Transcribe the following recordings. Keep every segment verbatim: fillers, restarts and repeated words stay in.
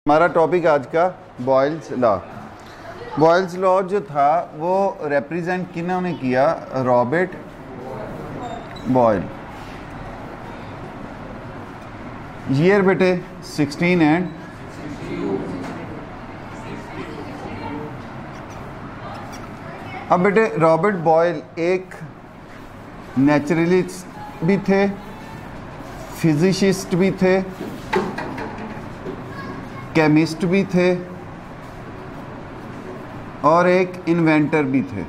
हमारा टॉपिक आज का बॉयल्स लॉ। बॉयल्स लॉ जो था वो रिप्रेजेंट किन्होंने किया? Robert Boyle. ईयर बेटे सिक्सटीन एंड अब बेटे रॉबर्ट बॉयल एक नेचुरलिस्ट भी थे, फिजिसिस्ट भी थे, केमिस्ट भी थे और एक इन्वेंटर भी थे।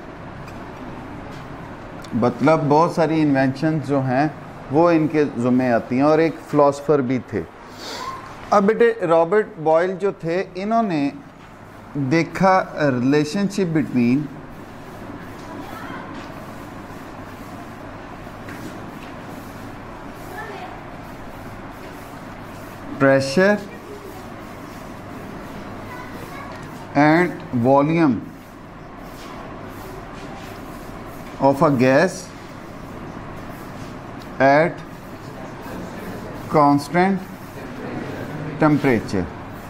मतलब बहुत सारी इन्वेंशंस जो हैं वो इनके ज़ुम्मे आती हैं, और एक फ़िलासफ़र भी थे। अब बेटे रॉबर्ट बॉयल जो थे, इन्होंने देखा relationship between pressure and volume of a gas at constant temperature।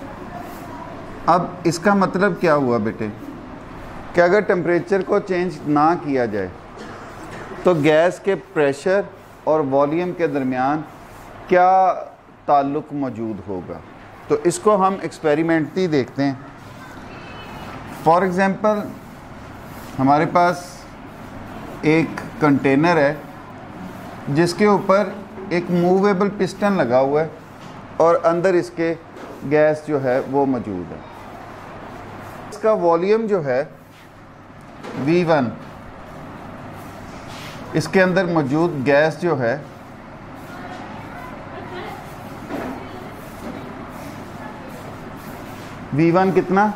अब इसका मतलब क्या हुआ बेटे कि अगर टेम्परेचर को चेंज ना किया जाए तो गैस के प्रेशर और वॉल्यूम के दरमियान क्या ताल्लुक़ मौजूद होगा। तो इसको हम एक्सपेरिमेंटली देखते हैं। फॉर एग्ज़ाम्पल हमारे पास एक कंटेनर है जिसके ऊपर एक मूवेबल पिस्टन लगा हुआ है और अंदर इसके गैस जो है वो मौजूद है। इसका वॉल्यूम जो है वी वन, इसके अंदर मौजूद गैस जो है वी वन कितना?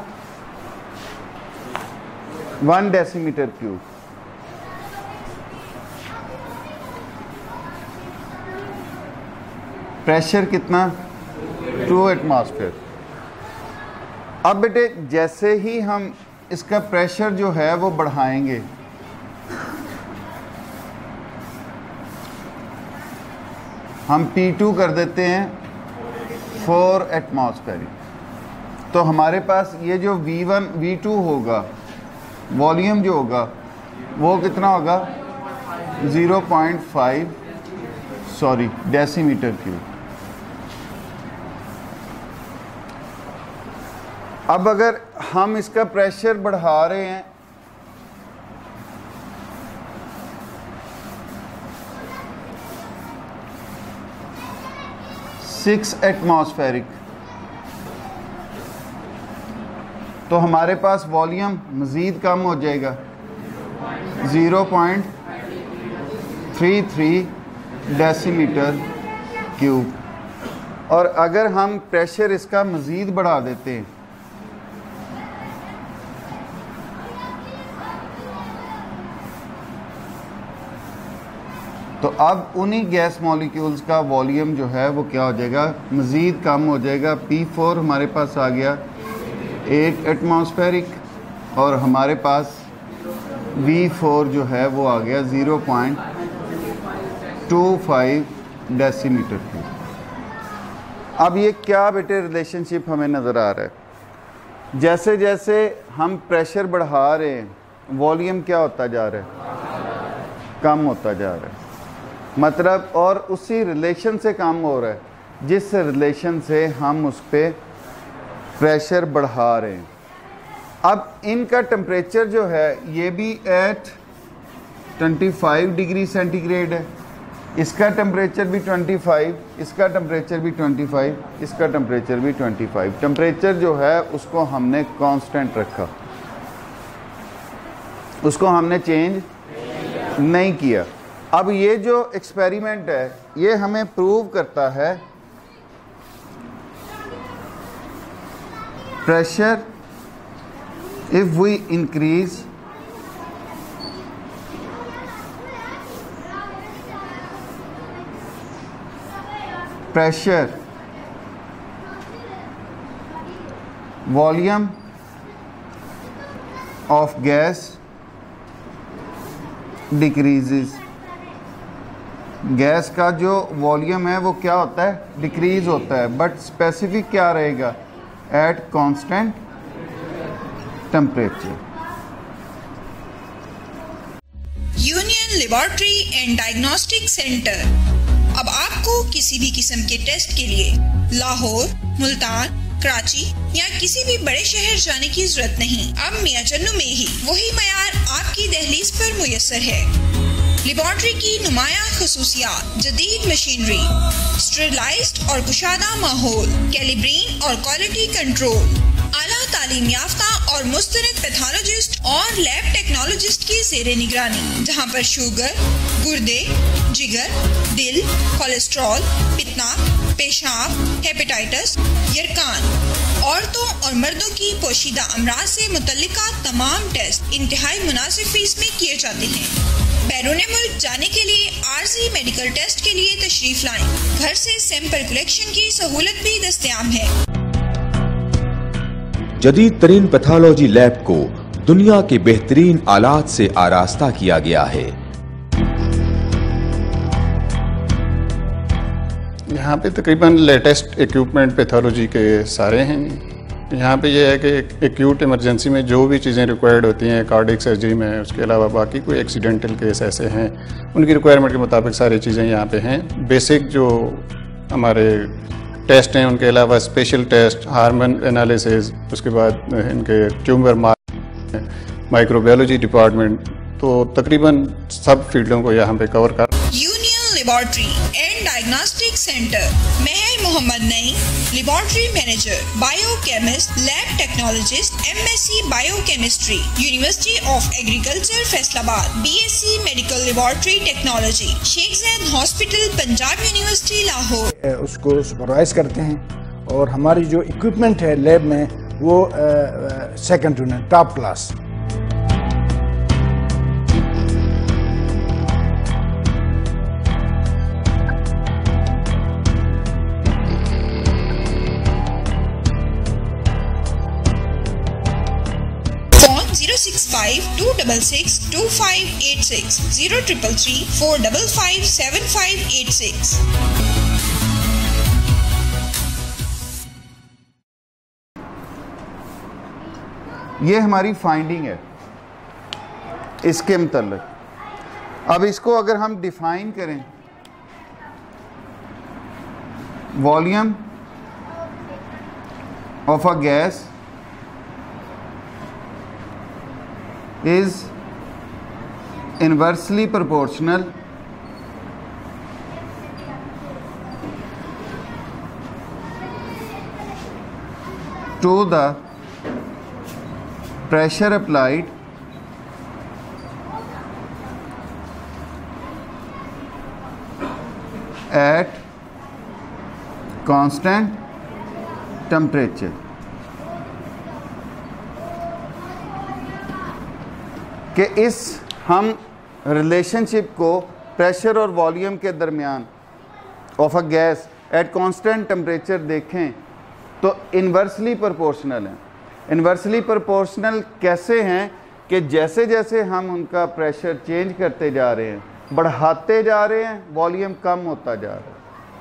One decimetre cube. प्रेशर कितना? Two atmosphere. अब बेटे जैसे ही हम इसका प्रेशर जो है वो बढ़ाएंगे हम पी टू कर देते हैं फोर एटमॉस्फेयर, तो हमारे पास ये जो वी वन वी टू होगा, वॉल्यूम जो होगा वो कितना होगा? Zero point five sorry decimetre cube. अब अगर हम इसका प्रेशर बढ़ा रहे हैं सिक्स एटमॉस्फेरिक, तो हमारे पास वॉल्यूम मज़ीद कम हो जाएगा, zero point three three decimetre cube. और अगर हम प्रेशर इसका मज़ीद बढ़ा देते हैं तो अब उन्हीं गैस मॉलिक्यूल्स का वॉल्यूम जो है वो क्या हो जाएगा? मज़ीद कम हो जाएगा। पी फोर हमारे पास आ गया एट एटमॉस्फेरिक और हमारे पास वी फोर जो है वो आ गया zero point two five decimetre cube. अब ये क्या बेटे रिलेशनशिप हमें नज़र आ रहा है? जैसे जैसे हम प्रेशर बढ़ा रहे हैं वॉल्यूम क्या होता जा रहा है? कम होता जा रहा है। मतलब और उसी रिलेशन से कम हो रहा है जिस रिलेशन से हम उस पर प्रेशर बढ़ा रहे हैं। अब इनका टेम्परेचर जो है ये भी एट पच्चीस डिग्री सेंटीग्रेड है, इसका टेम्परेचर भी पच्चीस, इसका टेम्परेचर भी पच्चीस, इसका टेम्परेचर भी पच्चीस। टेम्परेचर जो है उसको हमने कांस्टेंट रखा, उसको हमने चेंज नहीं किया। अब ये जो एक्सपेरिमेंट है ये हमें प्रूव करता है pressure if we increase pressure volume of gas decreases। Gas का जो वॉल्यूम है वो क्या होता है, डिक्रीज़ होता है, बट स्पेसिफिक क्या रहेगा, at constant temperature. Union laboratory and diagnostic centre. अब आपको किसी भी किस्म के टेस्ट के लिए लाहौर, मुल्तान, कराची या किसी भी बड़े शहर जाने की जरूरत नहीं। अब मियां चन्नू में ही वही मयार आपकी दहलीज पर मुयस्सर है। लेबोरेटरी की नुमायां खसूसियात, जदीद मशीनरी, स्टेरिलाइज्ड और कुशादा माहौल, कैलिब्रेन और क्वालिटी कंट्रोल, आला तालीम याफ्ता और मुस्तनद पैथोलॉजिस्ट और लैब टेक्नोलॉजिस्ट की ज़ेरे निगरानी, जहां पर शुगर, गुर्दे, जिगर, दिल, कोलेस्ट्रॉल, पितना, पेशाब, हेपेटाइटिस, यरकान, औरतों और मर्दों की पोशीदा अमराज से मुतल्लिका तमाम टेस्ट इंतहाई मुनासिब फीस में किए जाते हैं। बैरून मुल्क जाने के लिए आरजी मेडिकल टेस्ट के लिए तशरीफ लाएं। घर से सैंपल कलेक्शन की सहूलत भी दस्तयाब है। जदीद तरीन पैथोलॉजी लैब को दुनिया के बेहतरीन आलात से आरास्ता किया गया है। यहाँ पे तकरीबन लेटेस्ट इक्विपमेंट पैथोलॉजी के सारे हैं। यहाँ पे ये है कि एक्यूट इमरजेंसी में जो भी चीज़ें रिक्वायर्ड होती हैं कार्डियक सर्जरी में, उसके अलावा बाकी कोई एक्सीडेंटल केस ऐसे हैं उनकी रिक्वायरमेंट के मुताबिक सारी चीज़ें यहाँ पे हैं। बेसिक जो हमारे टेस्ट हैं, उनके अलावा स्पेशल टेस्ट, हार्मोन एनालिसिस, उसके बाद इनके ट्यूमर माइक्रोबायोलॉजी डिपार्टमेंट, तो तकरीबन सब फील्डों को यहाँ पे कवर कर। Union laboratory and diagnostic centre, Mehar Mohammad नई, laboratory manager, biochemist, lab technologist, MSc biochemistry, university of agriculture Faisalabad, BSc medical laboratory technology, Sheikh Zayed hospital, Punjab university Lahore. उसको सुपरवाइज करते हैं और हमारी जो इक्विपमेंट है लैब में वो second to none, top class. zero six five two six six two five eight six zero triple three four five five seven five eight six। ये हमारी फाइंडिंग है इसके मतलब। अब इसको अगर हम डिफाइन करें, volume of a gas is inversely proportional to the pressure applied at constant temperature। कि इस हम रिलेशनशिप को प्रेशर और वॉल्यूम के दरमियान of a gas at constant temperature देखें तो इन्वर्सली प्रोपोर्शनल हैं। इन्वर्सली प्रोपोर्शनल कैसे हैं कि जैसे जैसे हम उनका प्रेशर चेंज करते जा रहे हैं, बढ़ाते जा रहे हैं, वॉल्यूम कम होता जा रहा है।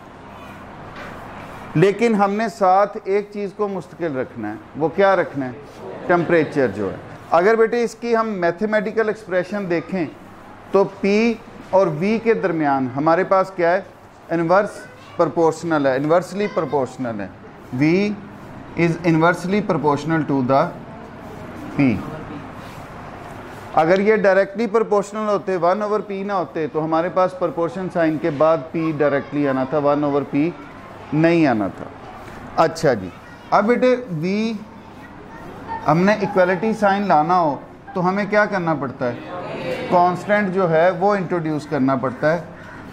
लेकिन हमने साथ एक चीज़ को मुस्तकिल रखना है। वो क्या रखना है? टेम्परेचर जो है। अगर बेटे इसकी हम मैथमेटिकल एक्सप्रेशन देखें तो P और V के दरमियान हमारे पास क्या है? इन्वर्स प्रोपोर्शनल है, इन्वर्सली प्रोपोर्शनल है। V is inversely proportional to the P। अगर ये डायरेक्टली प्रोपोर्शनल होते, वन ओवर पी ना होते, तो हमारे पास प्रोपोर्शन साइन के बाद P डायरेक्टली आना था, वन ओवर P नहीं आना था। अच्छा जी, अब बेटे V हमने इक्वलिटी साइन लाना हो तो हमें क्या करना पड़ता है? कांस्टेंट जो है वो इंट्रोड्यूस करना पड़ता है,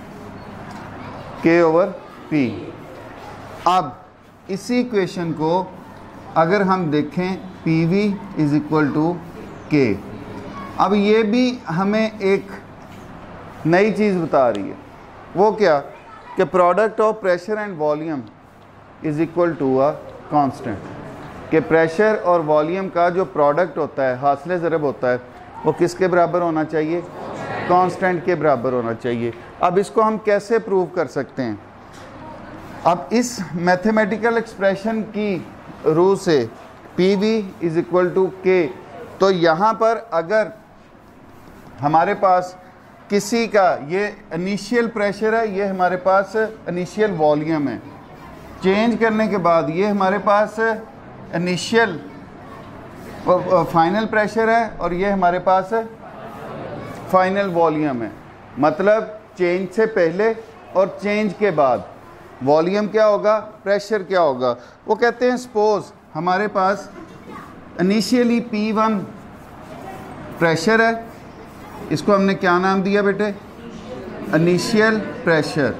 K ओवर P। अब इसी इक्वेशन को अगर हम देखें, P V is equal to K. अब ये भी हमें एक नई चीज़ बता रही है। वो क्या? कि product of pressure and volume is equal to a constant. कि प्रेशर और वॉल्यूम का जो प्रोडक्ट होता है, हासिल ज़रब होता है, वो किसके बराबर होना चाहिए? कांस्टेंट के बराबर होना चाहिए। अब इसको हम कैसे प्रूव कर सकते हैं? अब इस मैथमेटिकल एक्सप्रेशन की रू से P V is equal to K. तो यहाँ पर अगर हमारे पास किसी का ये इनिशियल प्रेशर है, ये हमारे पास इनिशियल वॉल्यूम है, चेंज करने के बाद ये हमारे पास इनिशियल फाइनल प्रेशर है और ये हमारे पास फाइनल वॉल्यूम है। मतलब चेंज से पहले और चेंज के बाद वॉल्यूम क्या होगा, प्रेशर क्या होगा। वो कहते हैं सपोज हमारे पास इनिशियली पी वन प्रेशर है, इसको हमने क्या नाम दिया बेटे, इनिशियल प्रेशर।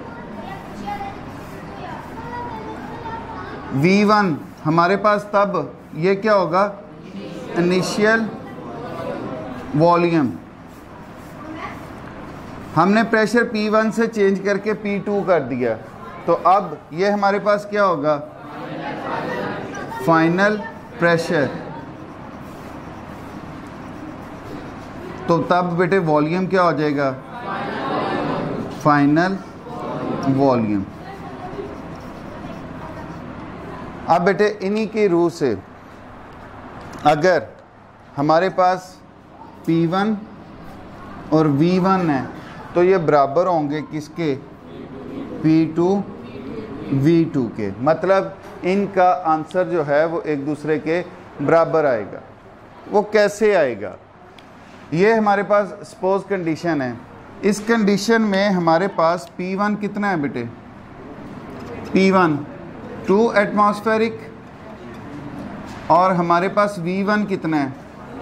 वी वन हमारे पास तब ये क्या होगा, इनिशियल वॉल्यूम। हमने प्रेशर पी वन से चेंज करके पी टू कर दिया, तो अब ये हमारे पास क्या होगा, फाइनल प्रेशर। तो तब बेटे वॉल्यूम क्या हो जाएगा, फाइनल वॉल्यूम। अब बेटे इन्हीं की रूह से अगर हमारे पास पी वन और वी वन है तो ये बराबर होंगे किसके, पी टू वी टू के। मतलब इनका आंसर जो है वो एक दूसरे के बराबर आएगा। वो कैसे आएगा, ये हमारे पास सपोज कंडीशन है। इस कंडीशन में हमारे पास पी वन कितना है बेटे, पी वन टू एटमॉस्फेरिक और हमारे पास वी वन कितना है,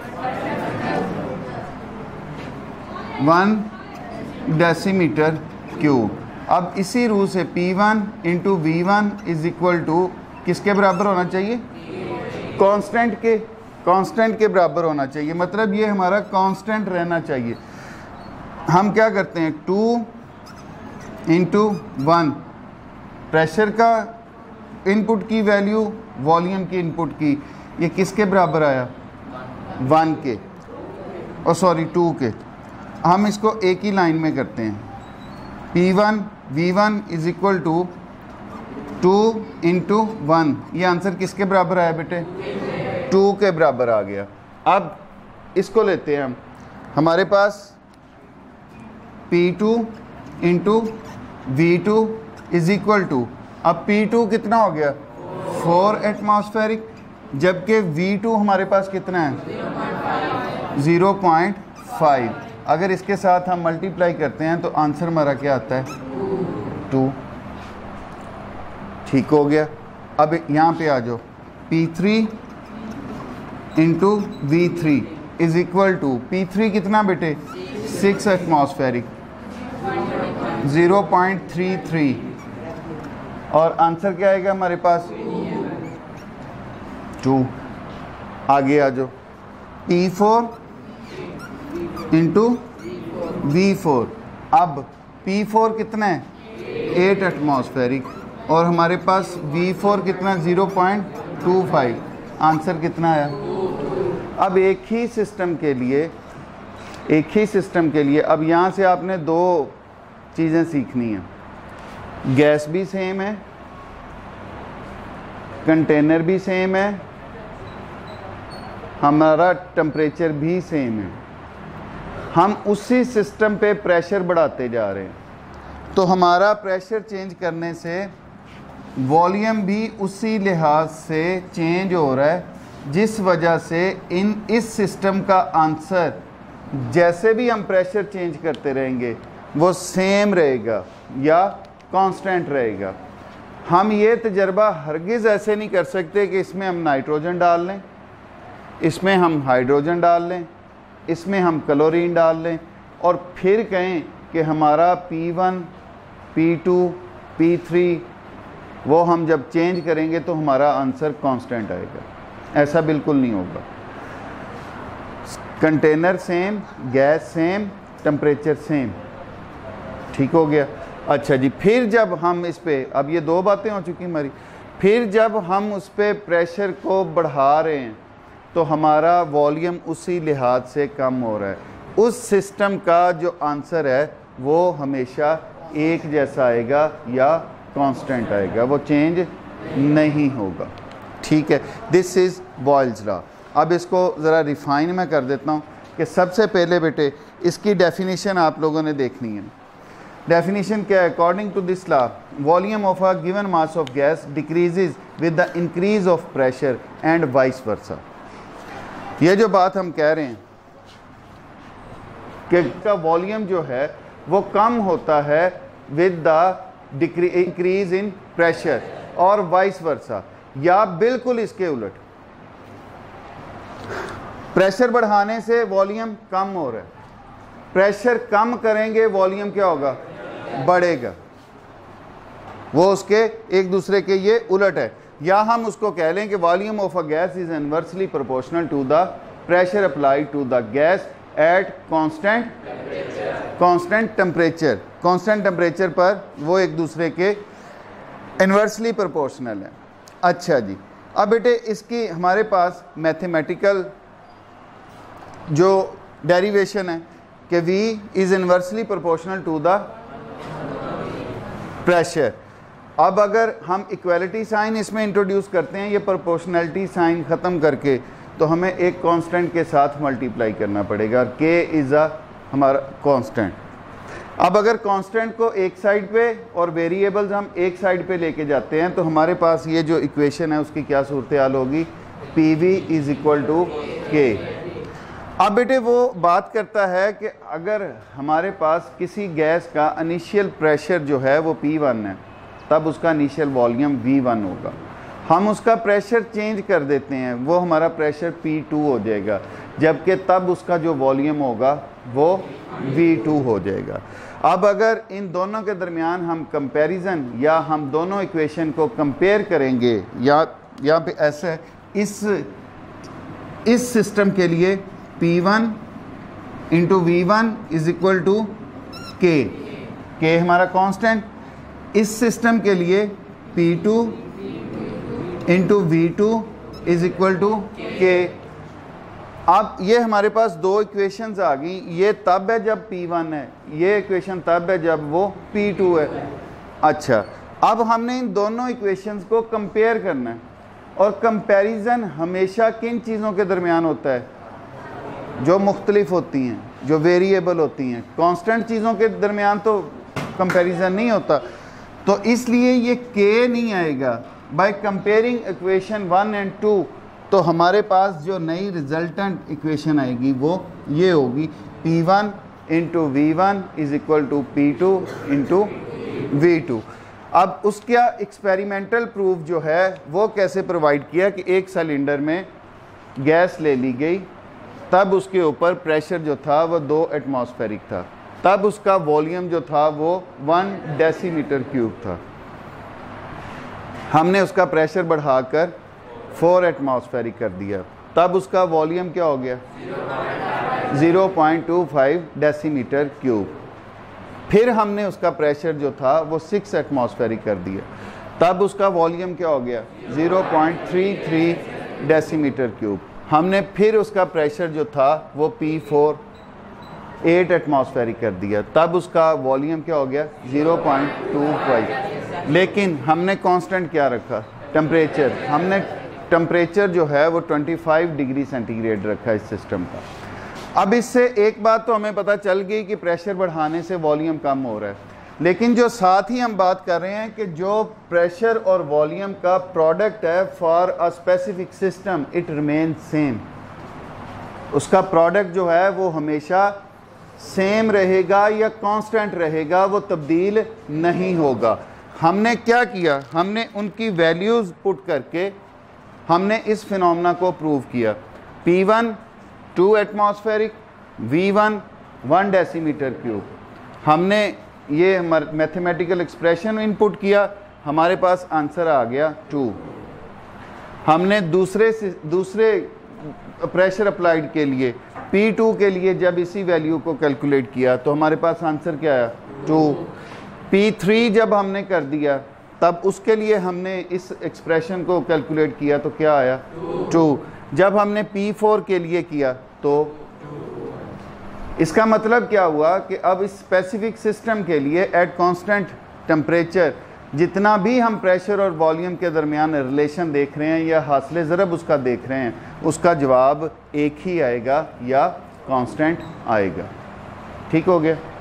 वन डेसीमीटर क्यूब। अब इसी रूल से P one into V one is equal to किसके बराबर होना चाहिए, कांस्टेंट के, कांस्टेंट के बराबर होना चाहिए। मतलब ये हमारा कांस्टेंट रहना चाहिए। हम क्या करते हैं, टू इंटू वन प्रेशर का इनपुट की वैल्यू, वॉल्यूम की इनपुट की, ये किसके बराबर आया, वन के, और सॉरी टू के। हम इसको एक ही लाइन में करते हैं, P one V one is equal to two into one. ये आंसर किसके बराबर आया बेटे, टू के बराबर आ गया। अब इसको लेते हैं हम, हमारे पास P two into V two is equal to, अब पी टू कितना हो गया, फोर एटमॉस्फेरिक, जबकि वी टू हमारे पास कितना है, ज़ीरो पॉइंट फाइव। अगर इसके साथ हम मल्टीप्लाई करते हैं तो आंसर हमारा क्या आता है, टू। ठीक हो गया। अब यहाँ पे आ जाओ, P three into V three is equal to, P three कितना बेटे, six atmospheric, zero point three three, और आंसर क्या आएगा हमारे पास, टू। आगे आ जाओ, P four into V four. अब पी फोर कितना है, एट एटमॉस्फेरिक, और हमारे पास वी फोर कितना, zero point two five. Answer कितना आया। अब एक ही सिस्टम के लिए, एक ही सिस्टम के लिए अब यहाँ से आपने दो चीज़ें सीखनी हैं। गैस भी सेम है, कंटेनर भी सेम है, हमारा टेम्परेचर भी सेम है। हम उसी सिस्टम पे प्रेशर बढ़ाते जा रहे हैं, तो हमारा प्रेशर चेंज करने से वॉल्यूम भी उसी लिहाज से चेंज हो रहा है, जिस वजह से इन इस सिस्टम का आंसर जैसे भी हम प्रेशर चेंज करते रहेंगे वो सेम रहेगा या कांस्टेंट रहेगा। हम ये तजर्बा हरगिज़ ऐसे नहीं कर सकते कि इसमें हम नाइट्रोजन डाल लें, इसमें हम हाइड्रोजन डाल लें, इसमें हम क्लोरीन डाल लें और फिर कहें कि हमारा P one, P two, P three वो हम जब चेंज करेंगे तो हमारा आंसर कांस्टेंट आएगा। ऐसा बिल्कुल नहीं होगा। Container same, gas same, temperature same. ठीक हो गया। अच्छा जी, फिर जब हम इस पे, अब ये दो बातें हो चुकी हमारी, फिर जब हम उस पर प्रेशर को बढ़ा रहे हैं तो हमारा वॉल्यूम उसी लिहाज से कम हो रहा है। उस सिस्टम का जो आंसर है वो हमेशा एक जैसा आएगा या कांस्टेंट आएगा, वो चेंज नहीं होगा। ठीक है, दिस इज़ बॉयल्स लॉ। अब इसको ज़रा रिफाइन में कर देता हूँ कि सबसे पहले बेटे इसकी डेफिनेशन आप लोगों ने देखनी है। डेफिनेशन क्या है? According to this law volume of a given mass of gas decreases with the increase of pressure and vice versa. ये जो बात हम कह रहे हैं कि का वॉल्यूम जो है वो कम होता है with the increase in pressure और वाइस वर्सा, या बिल्कुल इसके उलट, प्रेशर बढ़ाने से वॉल्यूम कम हो रहा है, प्रेशर कम करेंगे वॉल्यूम क्या होगा? बढ़ेगा। वो उसके एक दूसरे के ये उलट है। या हम उसको कह लें कि volume of a gas is inversely proportional to the pressure applied to the gas at constant constant temperature. Constant temperature पर वो एक दूसरे के इनवर्सली प्रोपोर्शनल है। अच्छा जी, अब बेटे इसकी हमारे पास मैथमेटिकल जो डेरिवेशन है कि V is inversely proportional to the pressure. अब अगर हम इक्वलिटी साइन इसमें इंट्रोड्यूस करते हैं, ये प्रोपोर्शनलिटी साइन ख़त्म करके, तो हमें एक कांस्टेंट के साथ मल्टीप्लाई करना पड़ेगा। K इज़ अ हमारा कांस्टेंट। अब अगर कांस्टेंट को एक साइड पे और वेरिएबल्स हम एक साइड पे लेके जाते हैं, तो हमारे पास ये जो इक्वेशन है उसकी क्या सूरत हाल होगी? P V is equal to K. अब बेटे वो बात करता है कि अगर हमारे पास किसी गैस का इनिशियल प्रेशर जो है वो पी वन है, तब उसका इनिशियल वॉल्यूम वी वन होगा। हम उसका प्रेशर चेंज कर देते हैं, वो हमारा प्रेशर पी टू हो जाएगा, जबकि तब उसका जो वॉल्यूम होगा वो वी टू हो जाएगा। अब अगर इन दोनों के दरमियान हम कंपैरिजन या हम दोनों इक्वेशन को कंपेयर करेंगे, या यहाँ पे ऐसे इस इस सिस्टम के लिए P one into V one is equal to K, K हमारा कांस्टेंट। इस सिस्टम के लिए P two into V two is equal to K. अब ये हमारे पास दो इक्वेशंस आ गई, ये तब है जब पी वन है, ये इक्वेशन तब है जब वो पी टू है। अच्छा, अब हमने इन दोनों इक्वेशंस को कंपेयर करना है, और कंपैरिजन हमेशा किन चीज़ों के दरमियान होता है? जो मुख्तलिफ होती हैं, जो वेरिएबल होती हैं। कांस्टेंट चीज़ों के दरमियान तो कंपैरिजन नहीं होता, तो इसलिए ये के नहीं आएगा। By comparing equation one and two, तो हमारे पास जो नई रिजल्टेंट इक्वेशन आएगी वो ये होगी, P one into V one is equal to P two into V two. अब उसका एक्सपेरिमेंटल प्रूफ जो है वो कैसे प्रोवाइड किया कि एक सिलेंडर में गैस ले ली गई, तब उसके ऊपर प्रेशर जो था वो दो एटमॉस्फेरिक था, तब उसका वॉल्यूम जो था वो वन डेसीमीटर क्यूब था। हमने उसका प्रेशर बढ़ाकर फोर एटमॉस्फेरिक कर दिया, तब उसका वॉल्यूम क्या हो गया? Zero point two five decimetre cube. फिर हमने उसका प्रेशर जो था वो सिक्स एटमॉस्फेरिक कर दिया, तब उसका वॉल्यूम क्या हो गया? Zero point three three decimetre cube. हमने फिर उसका प्रेशर जो था वो पी फोर एट एटमॉस्फेरिक कर दिया, तब उसका वॉल्यूम क्या हो गया? Zero point two five. लेकिन हमने कांस्टेंट क्या रखा? टेम्परेचर। हमने टेम्परेचर जो है वो पच्चीस डिग्री सेंटीग्रेड रखा इस सिस्टम का। अब इससे एक बात तो हमें पता चल गई कि प्रेशर बढ़ाने से वॉल्यूम कम हो रहा है, लेकिन जो साथ ही हम बात कर रहे हैं कि जो प्रेशर और वॉल्यूम का प्रोडक्ट है for a specific system it remain same. उसका प्रोडक्ट जो है वो हमेशा सेम रहेगा या कांस्टेंट रहेगा, वो तब्दील नहीं होगा। हमने क्या किया? हमने उनकी वैल्यूज़ पुट करके हमने इस फिनोमेना को प्रूव किया। P one two atmospheric, V one one decimetre cube. हमने ये मैथमेटिकल एक्सप्रेशन इनपुट किया, हमारे पास आंसर आ गया टू। हमने दूसरे दूसरे प्रेशर अप्लाइड के लिए पी टू के लिए जब इसी वैल्यू को कैलकुलेट किया तो हमारे पास आंसर क्या आया? टू। पी थ्री जब हमने कर दिया तब उसके लिए हमने इस एक्सप्रेशन को कैलकुलेट किया तो क्या आया? टू। जब हमने पी फोर के लिए किया तो इसका मतलब क्या हुआ कि अब इस स्पेसिफिक सिस्टम के लिए एट कांस्टेंट टेम्परेचर जितना भी हम प्रेशर और वॉल्यूम के दरमियान रिलेशन देख रहे हैं या हासिल ज़रब उसका देख रहे हैं, उसका जवाब एक ही आएगा या कांस्टेंट आएगा। ठीक हो गया।